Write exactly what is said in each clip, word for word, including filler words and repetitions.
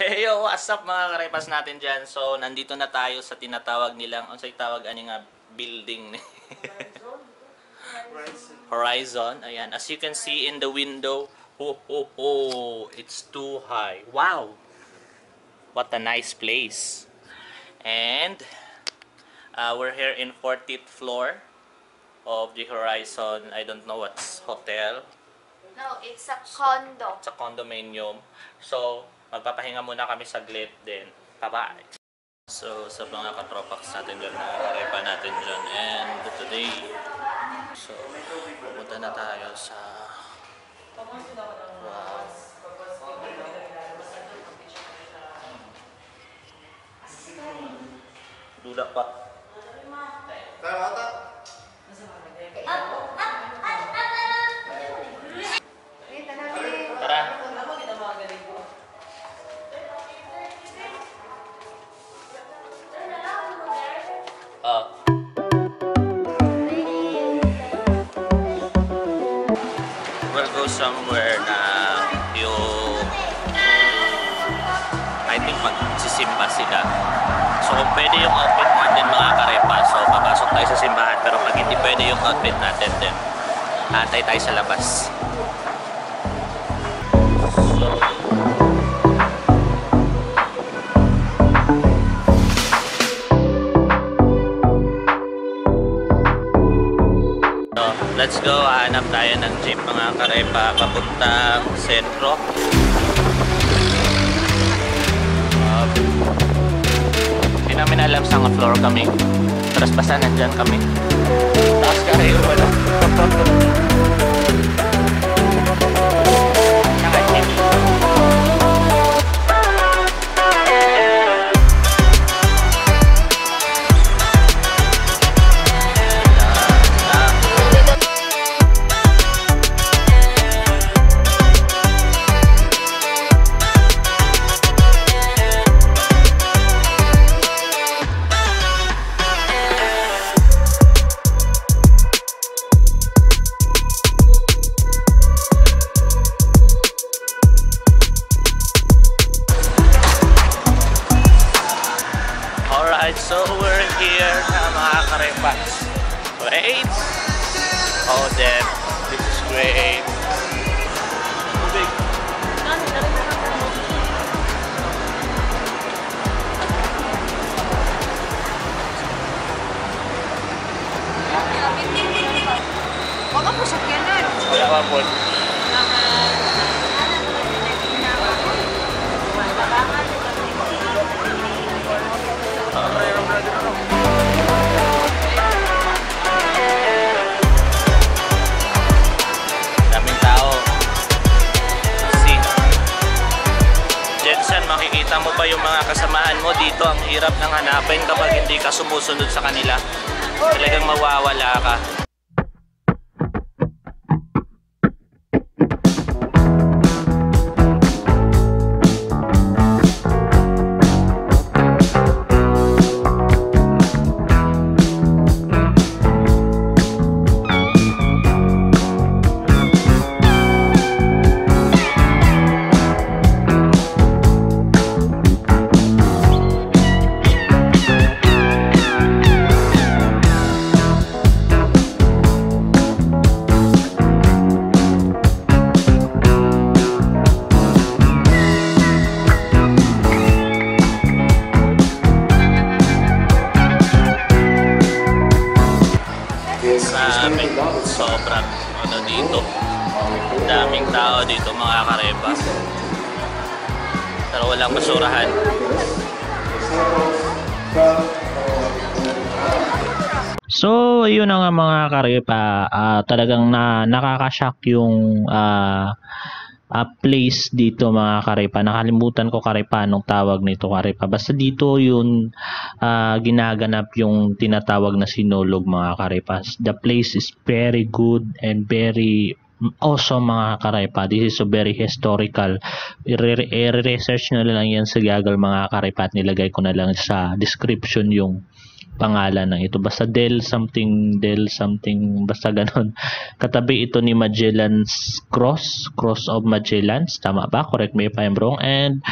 Hey yo, what's up mga karepas natin dyan? So, nandito na tayo sa tinatawag nilang, ano say tawag, ani nga, building. Horizon. Ayan, as you can see in the window, ho ho ho, it's too high. Wow! What a nice place. And, uh, we're here in fortieth floor of the Horizon, I don't know what's hotel. No, it's a condo. It's a condominium. So, magpapahinga muna kami saglit din. Bye-bye. So, sa mga katropax natin dyan, mga karepa natin dyan. And today, so, pupunta na tayo sa... Wow. Duda pa. Tara. Uh, we'll go somewhere na yung I think magsisimba sila. So kung pwede yung outfit natin mga karepa, so papasok tayo sa simbahan, pero pag hindi pwede yung outfit natin, then antay tayo sa labas. So, let's go, hanap tayo ng jeep mga karepa papuntang sentro. Uh, hindi namin alam saan floor kami. Tapos basta nandyan kami. Tapos kayo wala. So we're here na mga karepas. Wait! Oh damn, this is great. Tubig. Wala po sakyanan. Wala pa po. Daming tao. See. Jensen, makikita mo ba yung mga kasamahan mo dito? Ang hirap ng hanapin kapag hindi ka sumusunod sa kanila. Talagang mawawala ka. Maraming sobrang ano dito, daming tao dito mga karepa, pero walang basurahan. So yun na nga mga karepa, uh, talagang na nakakashock yung uh, uh, place dito mga karepa. Nakalimutan ko karepa anong tawag nito karepa, basta dito yun uh, ginaganap yung tinatawag na sinulog mga karepas. The place is very good and very awesome mga karepa. This is so very historical. I-research nyo lang yan sa Google mga karepa at nilagay ko na lang sa description yung pangalan ng ito. Basta Del something, Del something, basta ganon. Katabi ito ni Magellan's Cross, Cross of Magellan's, tama ba? Correct me if I'm wrong. And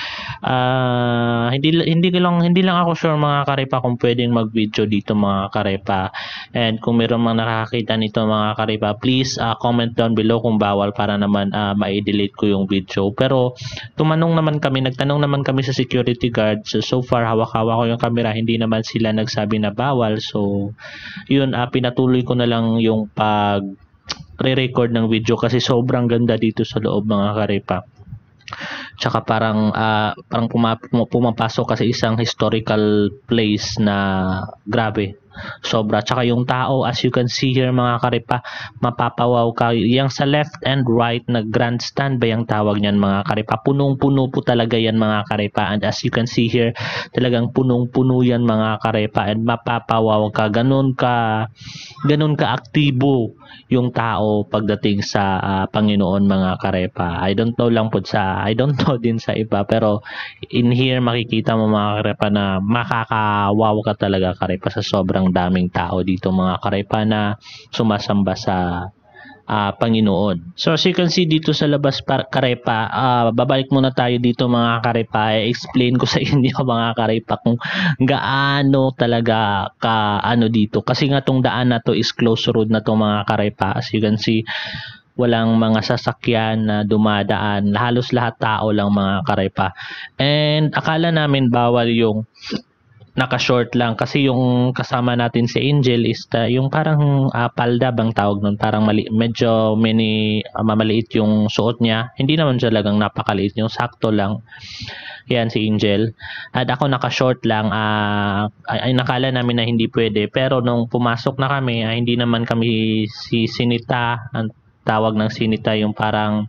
uh, hindi hindi lang hindi lang ako sure mga karepa kung pwedeng mag-video dito mga karepa. And kung meron mang nakakita nito mga karepa, please uh, comment down below kung bawal para naman uh, ma-delete ko yung video. Pero tumanong naman kami, nagtanong naman kami sa security guard. So, so far hawak-hawak ko yung camera, hindi naman sila nagsabi na bawal. So yun, uh, pinatuloy ko na lang yung pag re-record ng video kasi sobrang ganda dito sa loob mga karepa. Tsaka parang uh, parang pumapasok kasi isang historical place na grabe. Sobra. Tsaka yung tao, as you can see here mga karepa, mapapawaw ka. Yang sa left and right na grandstand ba yung tawag niyan mga karepa? Punong-puno po talaga yan mga karepa. And as you can see here, talagang punong-puno yan mga karepa. And mapapawaw ka. Ganun ka, ganun ka aktibo yung tao pagdating sa uh, Panginoon mga karepa. I don't know lang po sa, I don't know din sa iba. Pero in here makikita mo mga karepa na makakawaw ka talaga karepa sa sobrang daming tao dito mga karepa na sumasamba sa uh, Panginoon. So as you can see dito sa labas karepa, uh, babalik muna tayo dito mga karepa. I-explain ko sa inyo mga karepa kung gaano talaga ka ano dito. Kasi nga tong daan na to is close road na to mga karepa. As you can see, walang mga sasakyan na dumadaan. Halos lahat tao lang mga karepa. And akala namin bawal yung naka-short lang kasi yung kasama natin si Angel is uh, yung parang uh, palda bang tawag nun, parang mali, medyo mini uh, mamaliit yung suot niya, hindi naman talagang napakaliit, yung sakto lang yan si Angel. At ako naka-short lang, uh, ay, ay nakala namin na hindi pwede, pero nung pumasok na kami uh, hindi naman kami si Sinita, ang tawag ng Sinita yung parang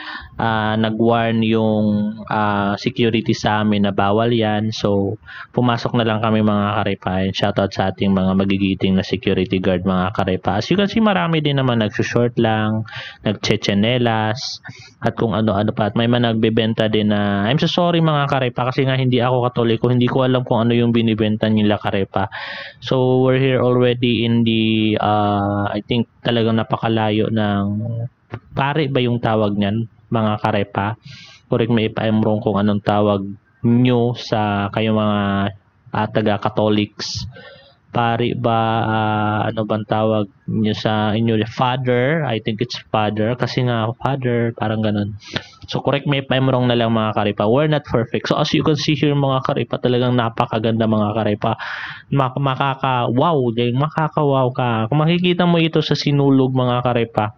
Uh, nag-warn yung uh, security sa amin na bawal yan. So pumasok na lang kami mga karepa. And shoutout sa ating mga magigiting na security guard mga karepa. As you can see, marami din naman nagsushort lang, nagchechenelas, at kung ano-ano pa. At may mga nagbebenta din na, I'm so sorry mga karepa kasi nga hindi ako Katoliko, hindi ko alam kung ano yung binibenta nila karepa. So we're here already in the uh, I think talagang napakalayo ng pare ba yung tawag niyan mga karepa. Correct me if I'm wrong kung anong tawag nyo sa kayo mga uh, taga-Catholics. Pari ba, uh, ano bang tawag nyo sa inyo? Father, I think it's father. Kasi nga, father, parang ganun. So, correct me if I'm wrong na lang mga karepa. We're not perfect. So, as you can see here mga karepa, talagang napakaganda mga karepa. Mak makaka-wow, makaka-wow ka. Kung makikita mo ito sa sinulog mga karepa,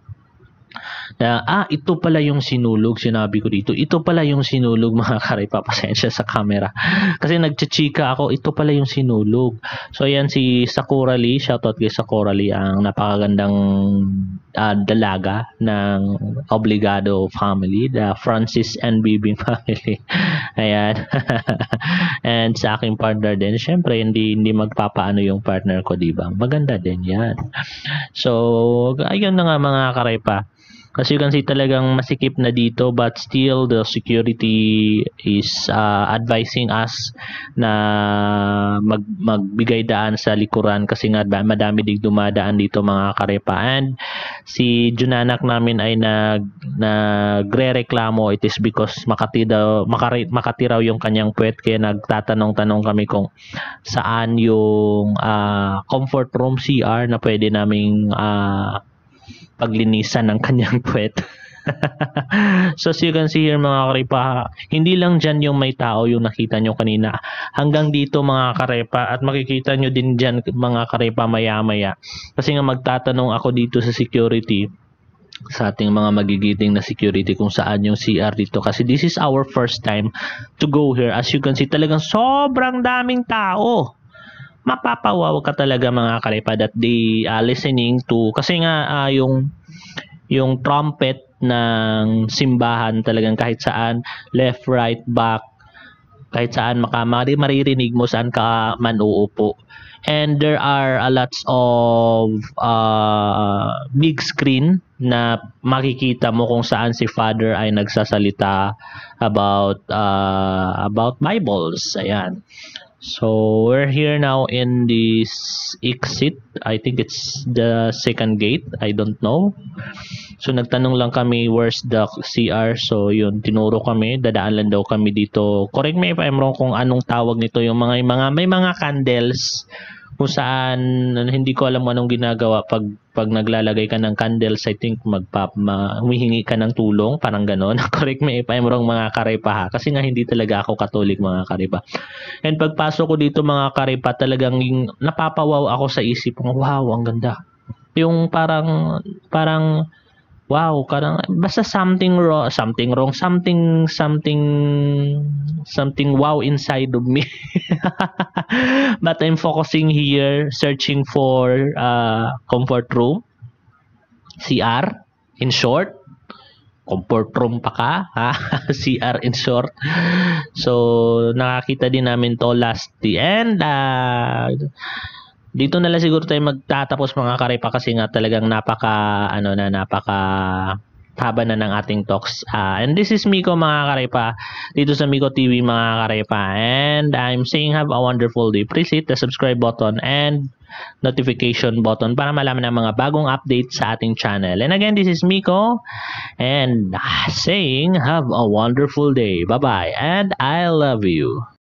na ah ito pala yung sinulog, sinabi ko dito, ito pala yung sinulog mga karepa, pasensya sa camera kasi nagchichika ako, ito pala yung sinulog. So ayan si Sakura Lee, shoutout kay Sakura Lee, ang napakagandang uh, dalaga ng Obligado family, the Francis and Bibing family. Ayan. And sa aking partner din, syempre hindi hindi magpapaano yung partner ko, diba? Maganda din yan. So ayun na nga mga karepa. As you can see, talagang masikip na dito, but still the security is uh, advising us na mag magbigay daan sa likuran kasi nga madami dig dumadaan dito mga karepa. And si Junanak namin ay nag nagre-reklamo, it is because Makati daw, Makati, Makati raw yung kanyang puwet, kaya nagtatanong-tanong kami kung saan yung uh, comfort room C R na pwede naming uh, paglinisan ng kanyang puwet. So as you can see here mga karepa, hindi lang dyan yung may tao yung nakita nyo kanina, hanggang dito mga karepa, at makikita nyo din dyan mga karepa maya maya, kasi nga magtatanong ako dito sa security, sa ating mga magigiting na security, kung saan yung C R dito, kasi this is our first time to go here. As you can see, talagang sobrang daming tao. Mapapawaw ka talaga mga karepa that they uh, listening to, kasi nga uh, yung yung trumpet ng simbahan talagang kahit saan, left, right, back, kahit saan maka maririnig mo, saan ka man uupo. And there are a lots of uh, big screen na makikita mo kung saan si Father ay nagsasalita about uh, about Bibles. Ayan. So we're here now in this exit. I think it's the second gate. I don't know. So nagtanong lang kami where's the C R. So yun, tinuro kami. Dadaan lang daw kami dito. Correct me if I'm wrong kung anong tawag nito. Yung mga, mga may mga candles kung saan hindi ko alam anong ginagawa pag pag naglalagay ka ng candles. I think magpap ma, humihingi ka ng tulong, parang gano'n. Correct me if I'm wrong mga karepa ha, kasi nga hindi talaga ako Katolik mga karepa. And pagpasok ko dito mga karepa, talagang napapawaw ako sa isip ko, wow, ang ganda. Yung parang parang wow, parang basta something wrong, something wrong, something something something wow inside of me. But I'm focusing here, searching for uh, comfort room, C R, in short. Comfort room pa ka, ha? C R in short. So, nakakita din namin to last the end. Uh, dito na lang siguro tayo magtatapos mga karepa kasi nga talagang napaka, ano na, napaka haba na ng ating talks. Uh, and this is Miko mga karepa, dito sa Miko T V mga karepa. And I'm saying have a wonderful day. Please hit the subscribe button and notification button para malaman ang mga bagong updates sa ating channel. And again, this is Miko and saying have a wonderful day. Bye-bye and I love you.